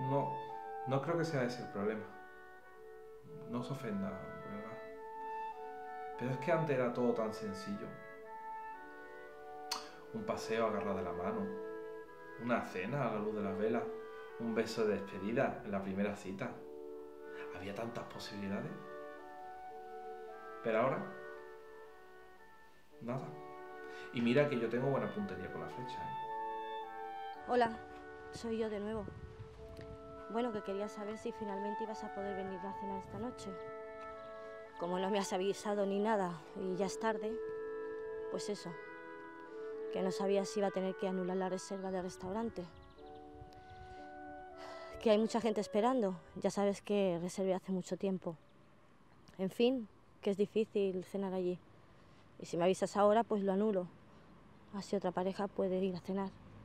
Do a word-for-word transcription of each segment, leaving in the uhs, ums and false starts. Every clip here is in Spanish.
No, no creo que sea ese el problema. No se ofenda, ¿verdad? Pero es que antes era todo tan sencillo. Un paseo agarrado de la mano, una cena a la luz de las velas, un beso de despedida en la primera cita. Había tantas posibilidades. Pero ahora, nada. Y mira que yo tengo buena puntería con la flecha, ¿eh? Hola, soy yo de nuevo. Bueno, que quería saber si finalmente ibas a poder venir a cenar esta noche. Como no me has avisado ni nada y ya es tarde, pues eso, que no sabía si iba a tener que anular la reserva del restaurante. Que hay mucha gente esperando, ya sabes que reservé hace mucho tiempo. En fin, que es difícil cenar allí. Y si me avisas ahora, pues lo anulo. Así otra pareja puede ir a cenar.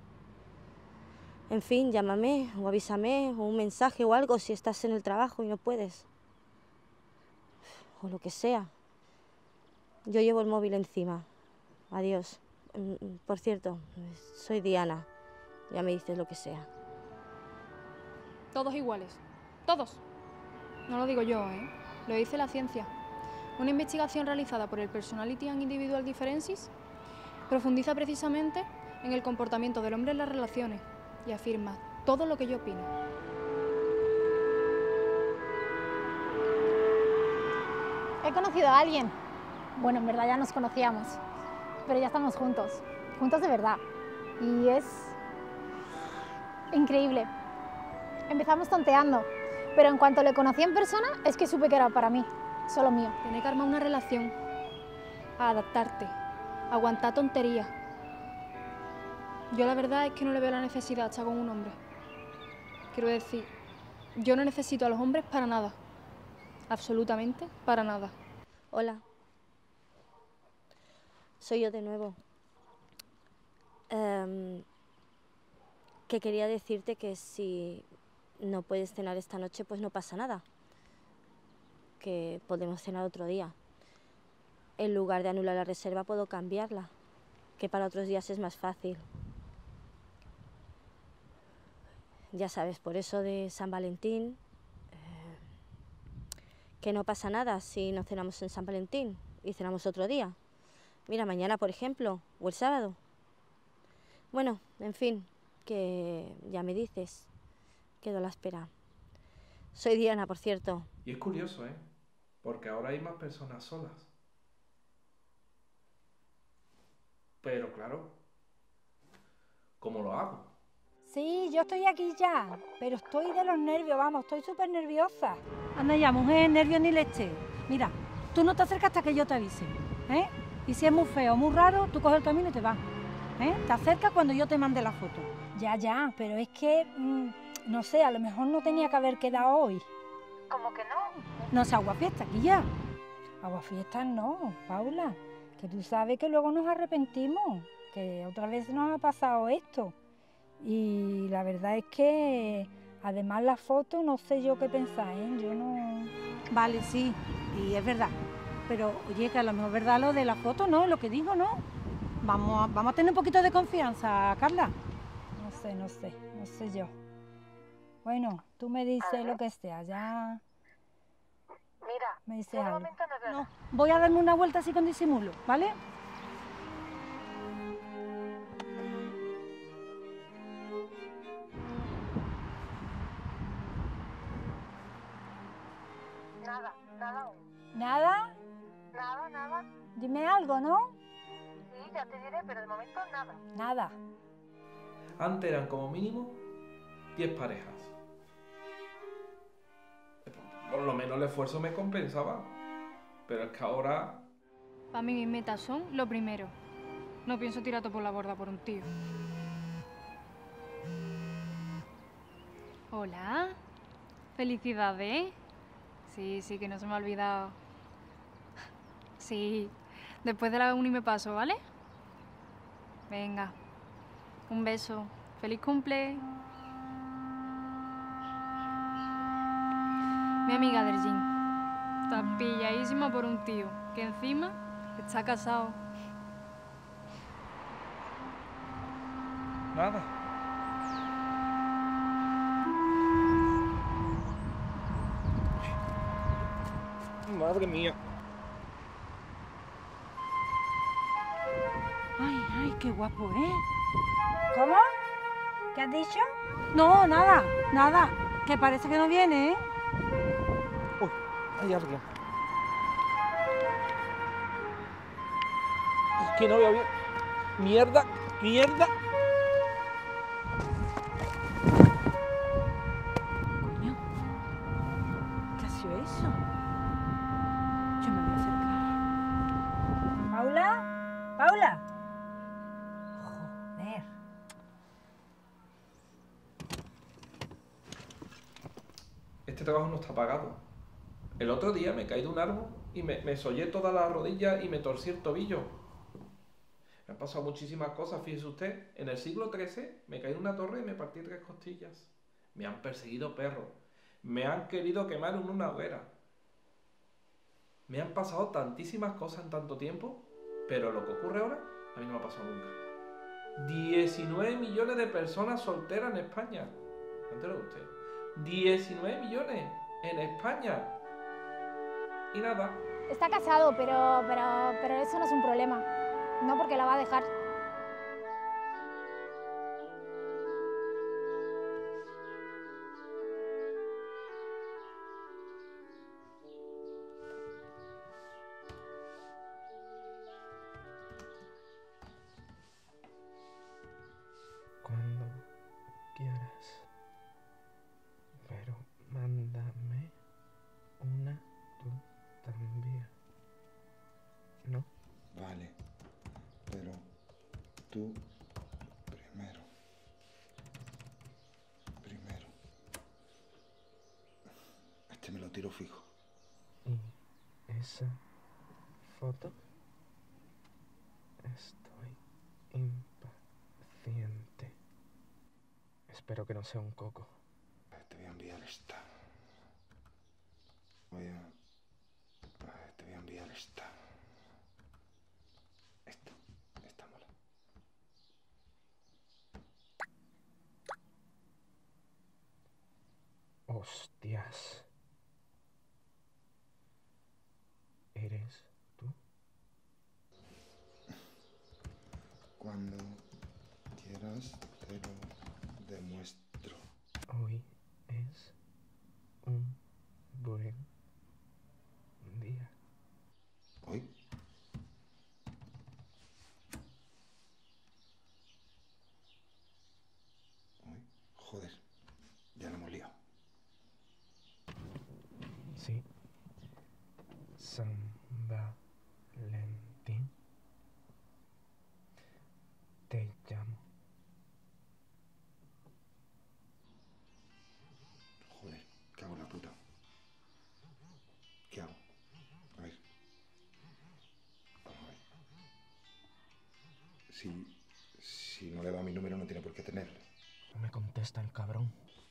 En fin, llámame o avísame o un mensaje o algo si estás en el trabajo y no puedes. O lo que sea. Yo llevo el móvil encima. Adiós. Por cierto, soy Diana. Ya me dices lo que sea. Todos iguales. Todos. No lo digo yo, ¿eh? Lo dice la ciencia. Una investigación realizada por el Personality and Individual Differences profundiza precisamente en el comportamiento del hombre en las relaciones y afirma todo lo que yo opino. He conocido a alguien. Bueno, en verdad ya nos conocíamos, pero ya estamos juntos, juntos de verdad. Y es increíble. Empezamos tonteando, pero en cuanto le conocí en persona, es que supe que era para mí, solo mío. Tener que armar una relación, a adaptarte, a aguantar tonterías. Yo la verdad es que no le veo la necesidad de estar con un hombre. Quiero decir, yo no necesito a los hombres para nada. Absolutamente para nada. Hola. Soy yo de nuevo. Um, que quería decirte que si no puedes cenar esta noche, pues no pasa nada. Que podemos cenar otro día. En lugar de anular la reserva, puedo cambiarla. Que para otros días es más fácil. Ya sabes, por eso de San Valentín, eh, que no pasa nada si no cenamos en San Valentín y cenamos otro día. Mira, mañana, por ejemplo, o el sábado. Bueno, en fin, que ya me dices. Quedo a la espera. Soy Diana, por cierto. Y es curioso, ¿eh? Porque ahora hay más personas solas. Pero claro, ¿cómo lo hago? Sí, yo estoy aquí ya, pero estoy de los nervios, vamos, estoy súper nerviosa. Anda ya, mujer, nervios ni leche. Mira, tú no te acercas hasta que yo te avise, ¿eh? Y si es muy feo o muy raro, tú coges el camino y te vas, ¿eh? Te acercas cuando yo te mande la foto. Ya, ya, pero es que, mmm, no sé, a lo mejor no tenía que haber quedado hoy. ¿Cómo que no? No es aguafiesta, aquí ya. Aguafiestas no, Paula, que tú sabes que luego nos arrepentimos, que otra vez nos ha pasado esto. Y la verdad es que, además la foto, no sé yo qué pensar, ¿eh? Yo no... Vale, sí, y es verdad. Pero, oye, que a lo mejor es verdad lo de la foto, ¿no? Lo que digo, ¿no? Vamos a, vamos a tener un poquito de confianza, Carla. No sé, no sé, no sé yo. Bueno, tú me dices lo que sea, ya... Mira, me dices yo de algo. momento no veo No, nada. voy a darme una vuelta así con disimulo, ¿vale? Nada, nada aún. ¿Nada? Nada, nada. Dime algo, ¿no? Sí, ya te diré, pero de momento nada. Nada. Antes eran como mínimo diez parejas. Por lo menos el esfuerzo me compensaba. Pero es que ahora... Para mí mis metas son lo primero. No pienso tirar todo por la borda por un tío. Hola. Felicidades. Sí, sí, que no se me ha olvidado. Sí. Después de la uni me paso, ¿vale? Venga. Un beso. Feliz cumple. Mi amiga del gym. Está pilladísima por un tío que encima está casado. Nada. madre mía. Ay, ay, qué guapo, ¿eh? ¿Cómo? ¿Qué has dicho? No, nada, nada. Que parece que no viene, ¿eh? Uy, hay alguien. Es que no veo bien. Mierda, mierda. Coño, ¿qué ha sido eso? Yo me voy a acercar. ¿Paula? ¿Paula? Joder. Este trabajo no está pagado. El otro día me caí de un árbol y me, me sollé toda la rodilla y me torcí el tobillo. Me han pasado muchísimas cosas, fíjese usted. En el siglo trece me caí de una torre y me partí tres costillas. Me han perseguido perros. Me han querido quemar en una hoguera. Me han pasado tantísimas cosas en tanto tiempo, pero lo que ocurre ahora a mí no me ha pasado nunca. diecinueve millones de personas solteras en España. ¿Entero usted? diecinueve millones en España. Y nada. Está casado, pero, pero, pero eso no es un problema. No porque la va a dejar. Cuando quieras. Pero mándame una tú también. ¿No? Vale, pero tú primero. Primero. Este me lo tiro fijo. ¿Y esa foto? Estoy impaciente. Espero que no sea un coco. Te voy a enviar esta. Voy a... Te voy a enviar esta. Esta. Esta mola. Hostias. ¿Eres tú? Cuando quieras te lo demuestro. Hoy es un buen día. ¿Hoy? ¿Hoy? Joder, ya lo hemos liado. Sí. San Valentín. Te llamo. Joder, cago en la puta. ¿Qué hago? A ver. Vamos a ver. Si, si no le he dado mi número no tiene por qué tenerlo. No me contesta el cabrón.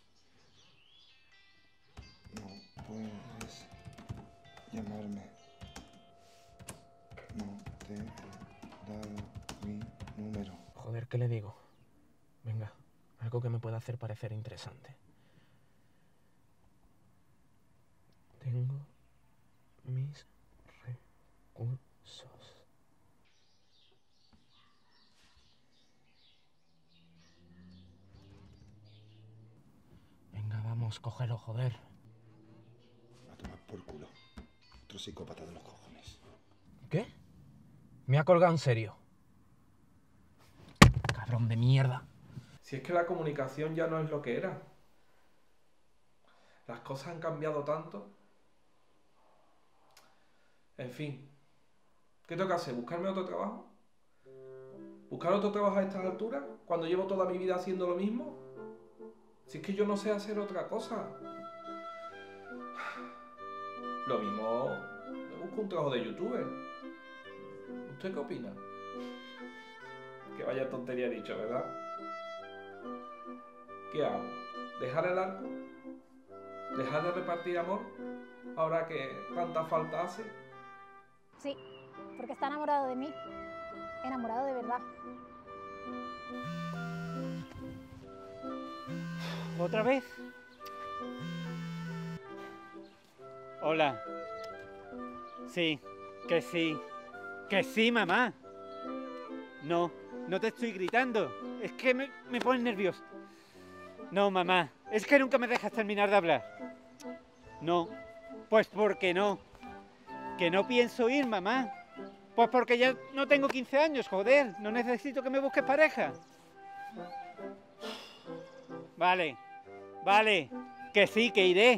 No puedes llamarme. No te he dado mi número. Joder, ¿qué le digo? Venga, algo que me pueda hacer parecer interesante. Tengo mis recursos. Venga, vamos, cógelo, joder. A tomar por culo. Otro psicópata de los cojones. ¿Qué? Me ha colgado en serio. Cabrón de mierda. Si es que la comunicación ya no es lo que era. Las cosas han cambiado tanto. En fin. ¿Qué tengo que hacer? ¿Buscarme otro trabajo? ¿Buscar otro trabajo a estas alturas? ¿Cuando llevo toda mi vida haciendo lo mismo? Si es que yo no sé hacer otra cosa. Lo mismo, me busco un trabajo de youtuber. ¿Usted qué opina? Que vaya tontería dicho, ¿verdad? ¿Qué hago? ¿Dejar el arco? ¿Dejar de repartir amor? Ahora que tanta falta hace. Sí, porque está enamorado de mí. Enamorado de verdad. ¿Otra vez? Hola. Sí, que sí, que sí, mamá. No, no te estoy gritando, es que me, me pones nervioso. No, mamá, es que nunca me dejas terminar de hablar. No, pues porque no, que no pienso ir, mamá. Pues porque ya no tengo quince años, joder, no necesito que me busques pareja. Vale, vale, que sí, que iré.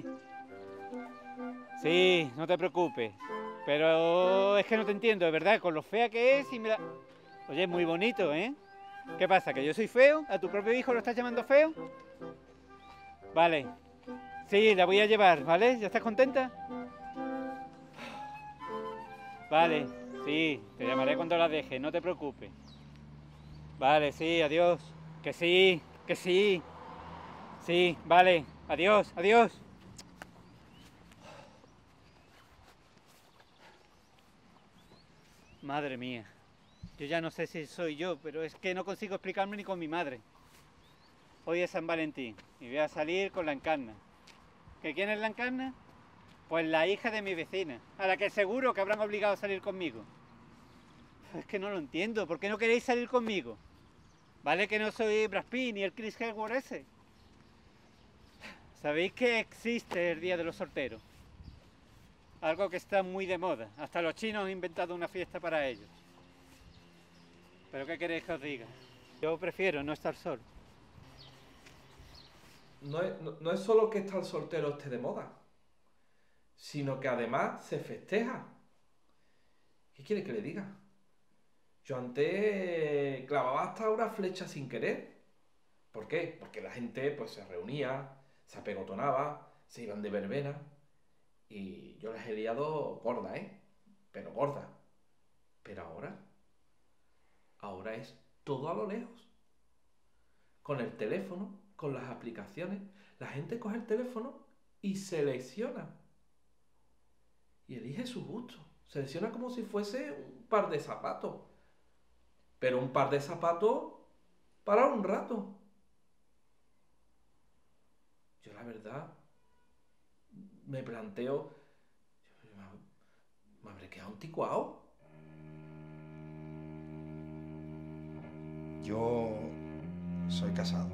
Sí, no te preocupes, pero es que no te entiendo, de verdad, con lo fea que es y me da... Oye, es muy bonito, ¿eh? ¿Qué pasa, que yo soy feo? ¿A tu propio hijo lo estás llamando feo? Vale, sí, la voy a llevar, ¿vale? ¿Ya estás contenta? Vale, sí, te llamaré cuando la deje, no te preocupes. Vale, sí, adiós. Que sí, que sí. Sí, vale, adiós, adiós. Madre mía, yo ya no sé si soy yo, pero es que no consigo explicarme ni con mi madre. Hoy es San Valentín y voy a salir con la Encarna. ¿Que quién es la Encarna? Pues la hija de mi vecina, a la que seguro que habrán obligado a salir conmigo. Es que no lo entiendo, ¿por qué no queréis salir conmigo? ¿Vale que no soy Brad Pitt ni el Chris Hemsworth ese? ¿Sabéis que existe el Día de los Solteros? Algo que está muy de moda. Hasta los chinos han inventado una fiesta para ellos. ¿Pero qué queréis que os diga? Yo prefiero no estar solo. No es, no, no es solo que estar soltero esté de moda, sino que además se festeja. ¿Qué quiere que le diga? Yo antes clavaba hasta una flecha sin querer. ¿Por qué? Porque la gente pues se reunía, se apegotonaba, se iban de verbena. Y yo las he liado gorda, ¿eh? Pero gorda. Pero ahora, ahora es todo a lo lejos. Con el teléfono, con las aplicaciones, la gente coge el teléfono y selecciona. Y elige su gusto. Selecciona como si fuese un par de zapatos. Pero un par de zapatos para un rato. Yo la verdad me planteo, ¿me habré quedado anticuado? Yo soy casado.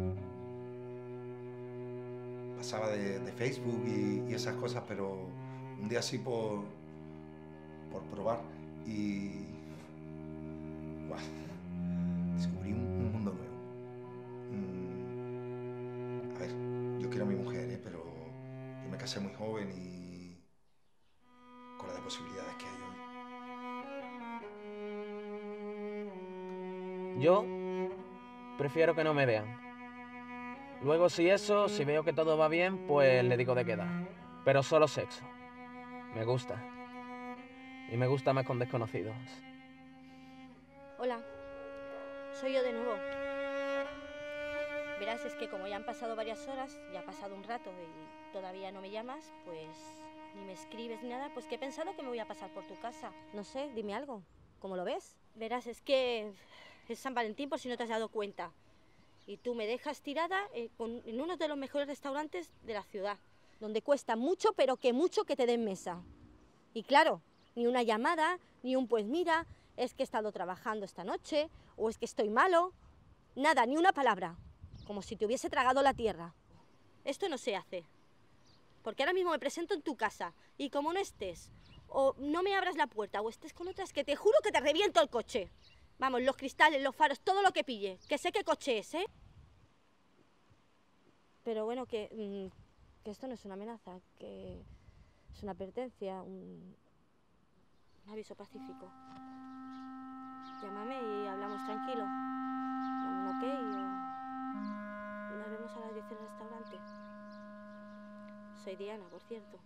Pasaba de, de Facebook y, y esas cosas, pero un día así por, por probar y ¡buah! Descubrí un, un mundo nuevo. Mm, a ver, yo quiero a mi mujer, ¿eh? Pero yo me casé muy joven y con las posibilidades que hay hoy. Yo prefiero que no me vean. Luego si eso, si veo que todo va bien, pues le digo de quedar. Pero solo sexo. Me gusta. Y me gusta más con desconocidos. Hola, soy yo de nuevo. Verás, es que como ya han pasado varias horas, ya ha pasado un rato y todavía no me llamas, pues ni me escribes ni nada, pues que he pensado que me voy a pasar por tu casa. No sé, dime algo. ¿Cómo lo ves? Verás, es que es San Valentín por si no te has dado cuenta. Y tú me dejas tirada eh, con, en uno de los mejores restaurantes de la ciudad, donde cuesta mucho, pero que mucho que te den mesa. Y claro, ni una llamada, ni un pues mira, es que he estado trabajando esta noche, o es que estoy malo. Nada, ni una palabra. Como si te hubiese tragado la tierra. Esto no se hace. Porque ahora mismo me presento en tu casa, y como no estés, o no me abras la puerta, o estés con otras, que te juro que te reviento el coche. Vamos, los cristales, los faros, todo lo que pille. Que sé qué coche es, ¿eh? Pero bueno, que, mmm, que esto no es una amenaza, que es una advertencia, un, un aviso pacífico. Llámame y hablamos tranquilo. Dame un ok o... y nos vemos a las diez en el restaurante. Soy Diana, por cierto.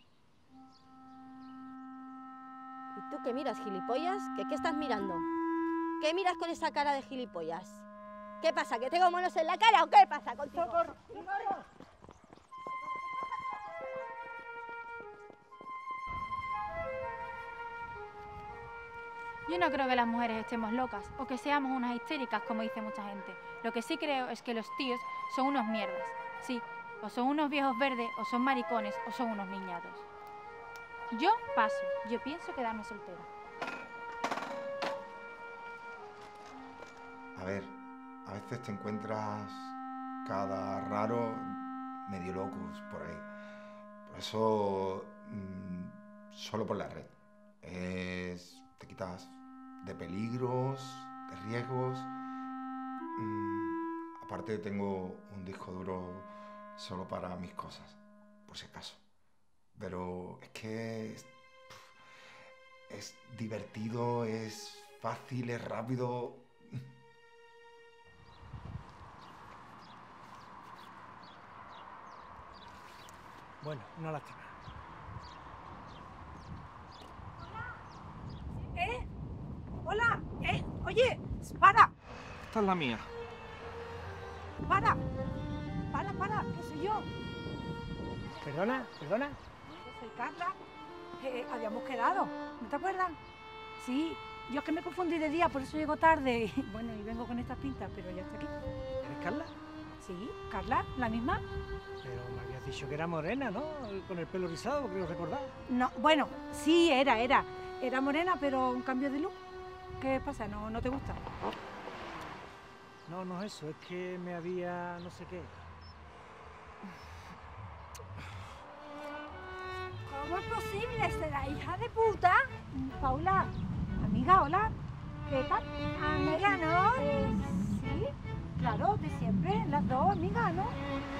¿Y tú qué miras, gilipollas? ¿Qué, qué estás mirando? ¿Qué miras con esa cara de gilipollas? ¿Qué pasa? ¿Que tengo monos en la cara o qué pasa contigo? ¡Socorro! ¡Socorro! Yo no creo que las mujeres estemos locas o que seamos unas histéricas, como dice mucha gente. Lo que sí creo es que los tíos son unos mierdas. Sí, o son unos viejos verdes, o son maricones, o son unos niñatos. Yo paso. Yo pienso quedarme soltera. A ver, a veces te encuentras cada raro medio locos por ahí. Por eso, mmm, solo por la red. Es, te quitas de peligros, de riesgos. Mm, aparte tengo un disco duro solo para mis cosas, por si acaso. Pero es que es, es divertido, es fácil, es rápido. Bueno, una lástima. ¿Eh? Hola, ¿eh? Oye, para, Esta es la mía. para, para, para, que soy yo. Perdona, perdona. Soy Carla. Eh, habíamos quedado, ¿no te acuerdas? Sí, yo es que me confundí de día, por eso llego tarde. Y, bueno, y vengo con estas pintas, pero ya estoy aquí. ¿Eres Carla? Sí, Carla, la misma. Pero me habías dicho que era morena, ¿no? Con el pelo rizado, creo recordar. No, bueno, sí, era, era. Era morena, pero un cambio de look. ¿Qué pasa? ¿No, no te gusta? No, no es eso, es que me había no sé qué. ¿Cómo es posible? ¿Será hija de puta? Paula, amiga, hola. ¿Qué tal? Amiga, ¿no? Eh, sí, claro, de siempre, las dos, amigas, ¿no?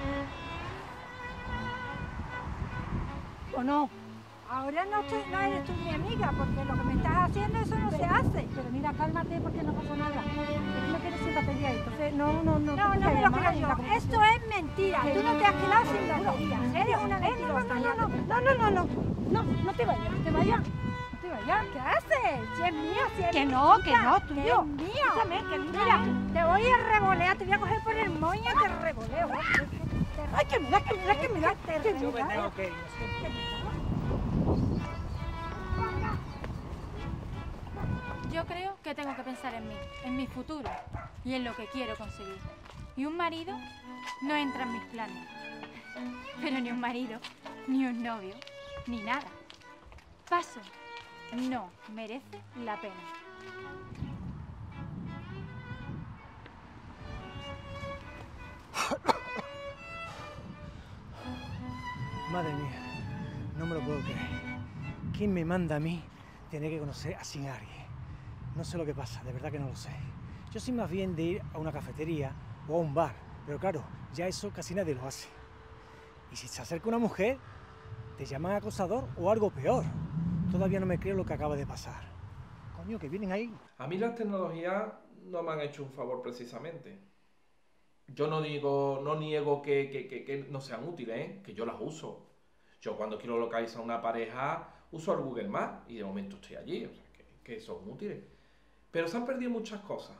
¿O no? Ahora no, estoy, no eres tú mi amiga, porque lo que me estás haciendo, eso no se hace. Pero mira, cálmate, porque no pasa nada. Es que no quieres simpatías, entonces no, no, no. No, no me lo creo yo. Esto es mentira. Tú no te has quedado sin batería. Eres una mentirosa. No, no, no, no, no, no. No, no te vayas, no te vayas. No te vayas. ¿Qué haces? Si es mío, si es Que no, que no, tuyo. que es mío. Escúchame, que mira, te voy a revolear, te voy a coger por el moño y te revoleo. Ay, que mira, que mira, que mira. Yo me tengo que ir, lo siento. Yo creo que tengo que pensar en mí, en mi futuro y en lo que quiero conseguir. Y un marido no entra en mis planes. Pero ni un marido, ni un novio, ni nada. Paso. No merece la pena. Madre mía, no me lo puedo creer. ¿Quién me manda a mí tener que conocer a Sinari? No sé lo que pasa, de verdad que no lo sé. Yo soy más bien de ir a una cafetería o a un bar, pero claro, ya eso casi nadie lo hace. Y si se acerca una mujer, te llaman acosador o algo peor. Todavía no me creo lo que acaba de pasar. Coño, que vienen ahí. A mí las tecnologías no me han hecho un favor precisamente. Yo no digo, no niego que, que, que, que no sean útiles, ¿eh? Que yo las uso. Yo cuando quiero localizar a una pareja uso el Google Maps y de momento estoy allí, o sea, que, que son útiles. Pero se han perdido muchas cosas.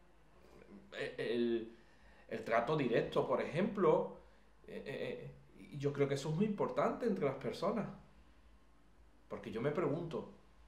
El, el trato directo, por ejemplo, eh, eh, y yo creo que eso es muy importante entre las personas. Porque yo me pregunto,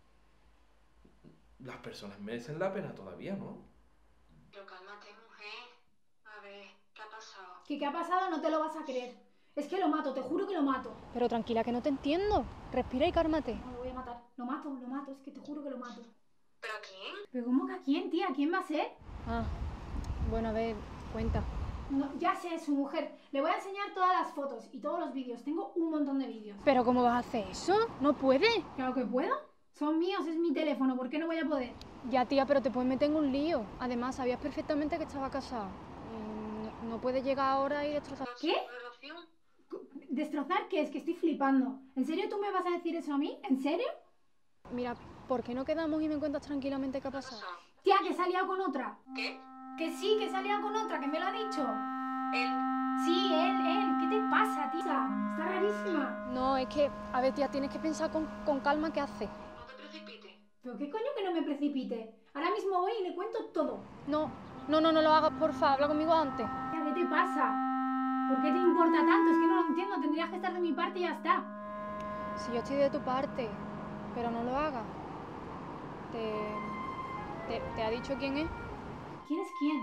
¿las personas merecen la pena todavía, no? Pero cálmate, mujer. A ver, ¿qué ha pasado? ¿Qué, ¿Qué ha pasado? No te lo vas a creer. Es que lo mato, te juro que lo mato. Pero tranquila, que no te entiendo. Respira y cálmate. No, lo voy a matar. Lo mato, lo mato, es que te juro que lo mato. ¿Pero a quién? ¿Pero cómo que a quién, tía? ¿Quién va a ser? Ah, bueno, a ver, cuenta. No, ya sé, su mujer. Le voy a enseñar todas las fotos y todos los vídeos. Tengo un montón de vídeos. ¿Pero cómo vas a hacer eso? No puedes. Claro que puedo. Son míos, es mi teléfono. ¿Por qué no voy a poder? Ya, tía, pero te puedes meter en un lío. Además, sabías perfectamente que estaba casada. No, no puedes llegar ahora y destrozar. ¿Qué? ¿Destrozar qué? Es que estoy flipando. ¿En serio tú me vas a decir eso a mí? ¿En serio? Mira, ¿por qué no quedamos y me cuentas tranquilamente qué ha pasado? Tía, que se ha liado con otra. ¿Qué? Que sí, que se ha liado con otra, que me lo ha dicho. Él. Sí, él, él. ¿Qué te pasa, tía? Está rarísima. No, es que, a ver, tía, tienes que pensar con, con calma qué haces. No te precipites. ¿Pero qué coño que no me precipite? Ahora mismo voy y le cuento todo. No, no, no, no lo hagas, porfa, habla conmigo antes. Tía, ¿qué te pasa? ¿Por qué te importa tanto? Es que no lo entiendo. Tendrías que estar de mi parte y ya está. Si yo estoy de tu parte, pero no lo hagas. ¿Te, te, te ha dicho quién es? ¿Quién es quién?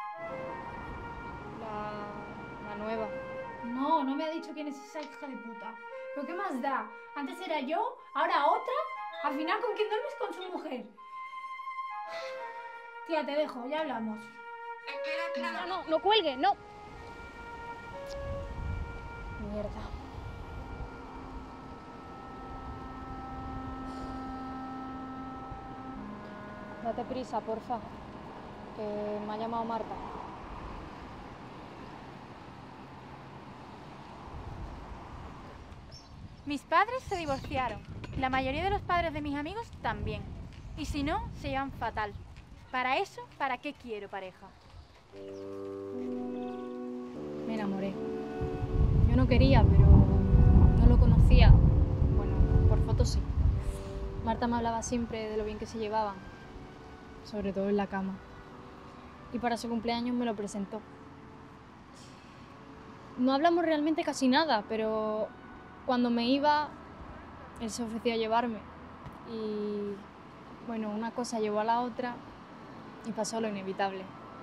La, la nueva. No, no me ha dicho quién es esa hija de puta. ¿Pero qué más da? Antes era yo, ahora otra. Al final, ¿con quién duermes? Con su mujer. Tía, te dejo, ya hablamos. No, no, no cuelgue, no. Mierda. Date prisa, porfa, que me ha llamado Marta. Mis padres se divorciaron. La mayoría de los padres de mis amigos también. Y si no, se llevan fatal. Para eso, ¿para qué quiero pareja? Me enamoré. Yo no quería, pero no lo conocía. Bueno, por fotos sí. Marta me hablaba siempre de lo bien que se llevaban, sobre todo en la cama. Y para su cumpleaños me lo presentó. No hablamos realmente casi nada, pero cuando me iba, él se ofreció a llevarme. Y bueno, una cosa llevó a la otra y pasó lo inevitable.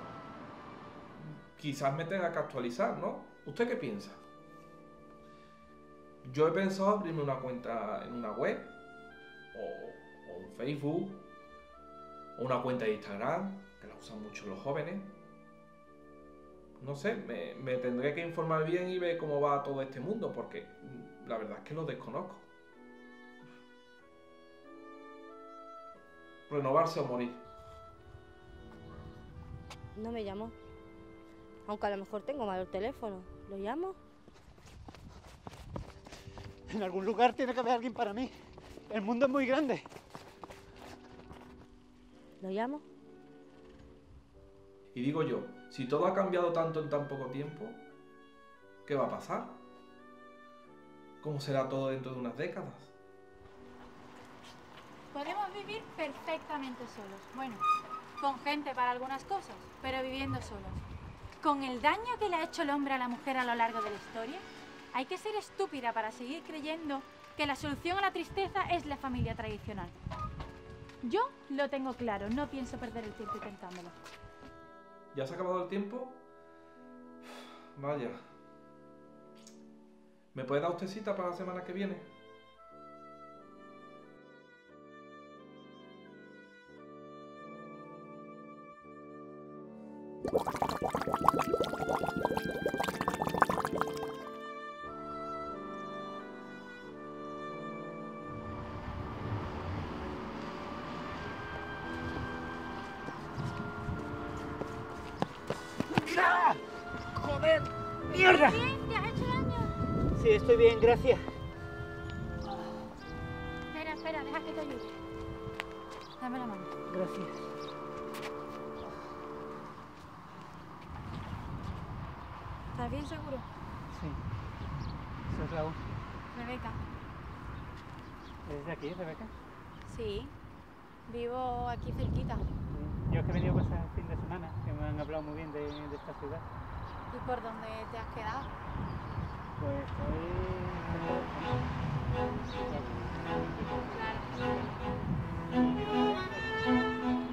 Quizás me tenga que actualizar, ¿no? ¿Usted qué piensa? Yo he pensado abrirme una cuenta en una web, o, o un Facebook, o una cuenta de Instagram, que la usan mucho los jóvenes. No sé, me, me tendré que informar bien y ver cómo va todo este mundo, porque la verdad es que lo desconozco. Renovarse o morir. No me llamó. Aunque a lo mejor tengo mal el teléfono. ¿Lo llamo? En algún lugar tiene que haber alguien para mí. El mundo es muy grande. ¿Lo llamo? Y digo yo, si todo ha cambiado tanto en tan poco tiempo, ¿qué va a pasar? ¿Cómo será todo dentro de unas décadas? Podemos vivir perfectamente solos. Bueno, con gente para algunas cosas, pero viviendo solos. Con el daño que le ha hecho el hombre a la mujer a lo largo de la historia, hay que ser estúpida para seguir creyendo que la solución a la tristeza es la familia tradicional. Yo lo tengo claro, no pienso perder el tiempo intentándolo. ¿Ya se ha acabado el tiempo? Vaya. ¿Me puede dar usted cita para la semana que viene? ¡Ah! ¡Joder! ¡Mierda! ¿Bien? ¿Te has hecho daño? Sí, estoy bien, gracias. Espera, espera, deja que te ayude. Dame la mano. Gracias. ¿Estás bien seguro? Sí. Soy Raúl. Rebeca. ¿Eres de aquí, Rebeca? Sí. Vivo aquí cerquita. Yo es que he venido a pasar el fin de semana, que me han hablado muy bien de, de esta ciudad. ¿Y por dónde te has quedado? Pues estoy... Claro.